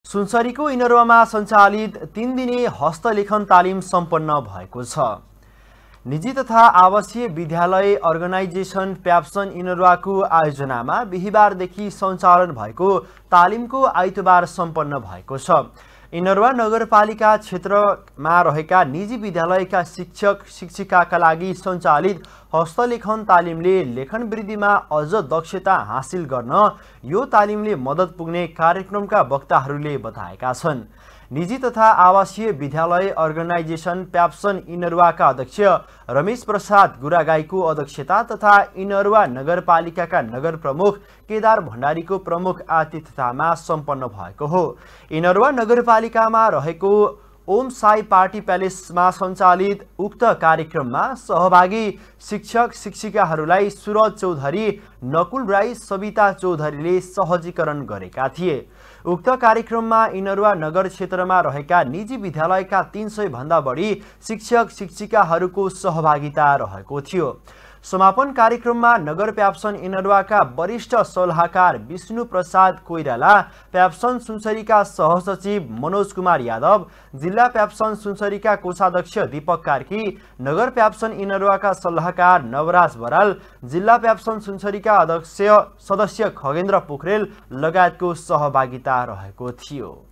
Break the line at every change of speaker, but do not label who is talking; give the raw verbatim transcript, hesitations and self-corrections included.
सुनसरीको इनरुवामा सञ्चालित तीन दिने हस्तलेखन तालिम सम्पन्न भएको छ। निजी तथा आवासीय विद्यालय अर्गनाइजेसन प्याप्सन इनरुवाको आयोजनामा बिहिबारदेखि सञ्चालन भएको तालिमको आइतबार सम्पन्न भएको छ। इनरुवा नगरपालिका क्षेत्रमा रहेका निजी विद्यालयका शिक्षक शिक्षिकाका लागि सञ्चालित हस्तलेखन तालिमले लेखन वृद्धिमा अझ दक्षता हासिल गर्न यो तालिमले मद्दत पुग्ने कार्यक्रमका वक्ताहरूले बताएका छन्। निजी तथा आवासीय विद्यालय अर्गनाइजेसन प्याप्सन इनरुवाका अध्यक्ष रमेश प्रसाद गुरागाईको अध्यक्षता तथा इनरुवा नगरपालिकाका नगर प्रमुख केदार भण्डारीको प्रमुख आतिथ्यतामा सम्पन्न भएको हो। इनरुवा नगरपालिकामा रहेको ओम साई पार्टी प्यालेसमा सञ्चालित उक्त कार्यक्रममा सहभागी शिक्षक शिक्षिकाहरूलाई सुरज चौधरी, नकुल राई, सविता चौधरीले सहजीकरण गरेका थिए। उक्त कार्यक्रममा इनरुवा नगर क्षेत्रमा रहेका निजी विद्यालयका तीन सय भन्दा बढी शिक्षक शिक्षिकाहरूको सहभागिता रहेको थियो। समापन कार्यक्रममा नगर प्याप्सन इनरुवाका वरिष्ठ सल्लाहकार विष्णु प्रसाद कोइराला, प्याप्सन सुनसरीका सहसचिव मनोज कुमार यादव, जिल्ला प्याप्सन सुनसरीका कोषाध्यक्ष दीपक कार्की, नगर प्याप्सन इनरुवाका सल्लाहकार नवराज बराल, जिल्ला प्याप्सन सुनसरीका अध्यक्ष सदस्य खगेन्द्र पोखरेल लगायतको सहभागिता रहेको थियो।